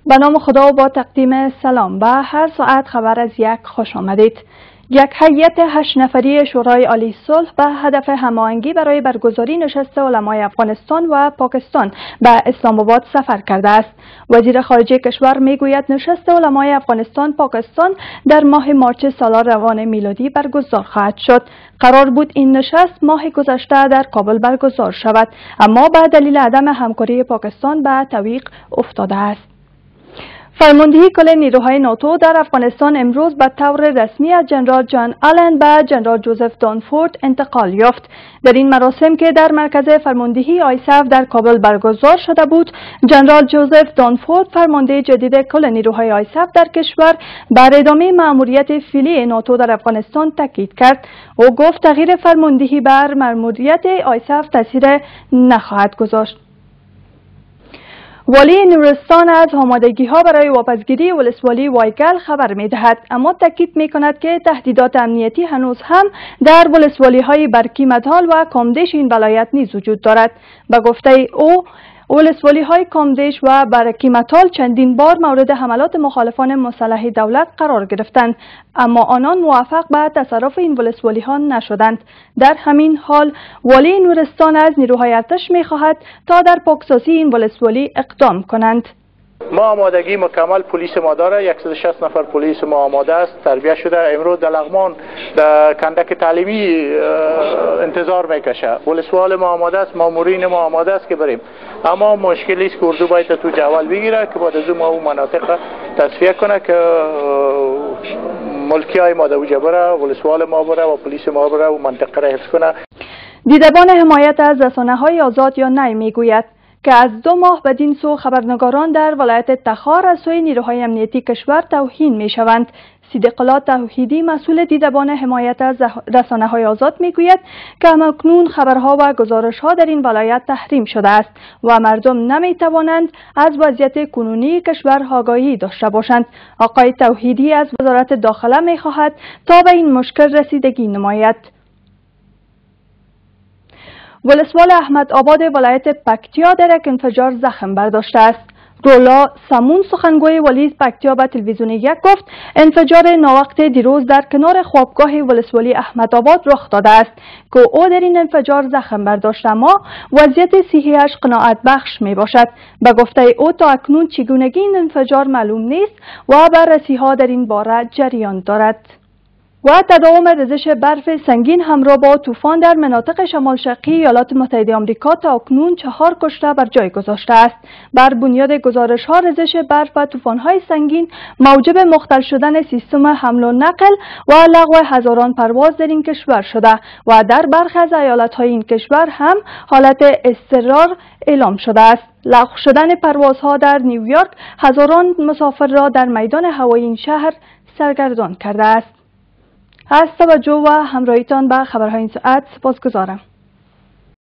به نام خدا و با تقدیم سلام به هر ساعت خبر از یک خوش آمدید. یک هیئت 8 نفری شورای عالی صلح به هدف هماهنگی برای برگزاری نشست علمای افغانستان و پاکستان به اسلام آباد سفر کرده است. وزیر خارجه کشور میگوید نشست علمای افغانستان پاکستان در ماه مارچ سال روان میلادی برگزار خواهد شد. قرار بود این نشست ماه گذشته در کابل برگزار شود، اما به دلیل عدم همکاری پاکستان به تعویق افتاده است. فرماندهی کل نیروهای ناتو در افغانستان امروز به طور رسمی از جنرال جان آلن به جنرال جوزف دانفورد انتقال یافت. در این مراسم که در مرکز فرماندهی آیسف در کابل برگزار شده بود، جنرال جوزف دانفورد فرمانده جدید کل نیروهای آیسف در کشور بر ادامه مأموریت فعلی ناتو در افغانستان تاکید کرد. او گفت تغییر فرماندهی بر مأموریت آیسف تاثیر نخواهد گذاشت. والی نورستان از آمادگی‌ها برای واپسگیری ولسوالی وایگل خبر می‌دهد، اما تاکید می‌کند که تهدیدات امنیتی هنوز هم در ولسوالی‌های برکی مدال و کامدش این ولایت نیز وجود دارد. به گفته او، ولسوالی‌های کامدش و برکی مدال چندین بار مورد حملات مخالفان مسلح دولت قرار گرفتند، اما آنان موفق به تصرف این ولسوالی‌ها نشدند. در همین حال والی نورستان از نیروهای ارتش می‌خواهد تا در پاکسازی این ولسوالی اقدام کنند. ما آمادگی مکمل پلیس ما داره، 160 نفر پلیس ما آماده است، تربیت شده. امروز در لغمان در کندک تعلیمی انتظار میکشه. ولسوال ما آماده است، مامورین ما آماده است که بریم، اما مشکلی است که اردو باید تو جوال بگیره که بعد از ما اون مناطق تصفیه کنه که ملکی های ما در اوجه بره، ولسوال ما بره و پلیس ما بره و منطقه را حفظ کنه. دیدبان حمایت از رسانه‌های آزاد یا نی میگوید که از 2 ماه بدین سو خبرنگاران در ولایت تخار از سوی نیروهای امنیتی کشور توهین میشوند. صدیق الله توحیدی مسئول دیدبان حمایت از رسانه‌های آزاد میگوید که همکنون خبرها و گزارش‌ها در این ولایت تحریم شده است و مردم نمیتوانند از وضعیت کنونی کشور آگاهی داشته باشند. آقای توحیدی از وزارت داخله میخواهد تا به این مشکل رسیدگی نماید. ولسوال احمد آباد ولایت پکتیا در یک انفجار زخم برداشته است. رولا سمون سخنگوی ولی پکتیا به تلویزیون 1 گفت انفجار ناوقت دیروز در کنار خوابگاه ولسوالی احمد آباد رخ داده است که او در این انفجار زخم برداشت، اما وضعیت صحیحش قناعت بخش می باشد. به گفته او تا اکنون چگونگی این انفجار معلوم نیست و بررسی ها در این باره جریان دارد. و تداوم ریزش برف سنگین همراه با طوفان در مناطق شمال شرقی ایالات متحده آمریکا تا اکنون 4 کشته بر جای گذاشته است. بر بنیاد گزارش‌ها ریزش برف و طوفان‌های سنگین موجب مختل شدن سیستم حمل و نقل و لغو هزاران پرواز در این کشور شده و در برخی از ایالت‌های این کشور هم حالت اضطرار اعلام شده است. لغو شدن پروازها در نیویورک هزاران مسافر را در میدان هوایی این شهر سرگردان کرده است. از توجه و همراهیتان به خبرهای این ساعت سپاسگزارم.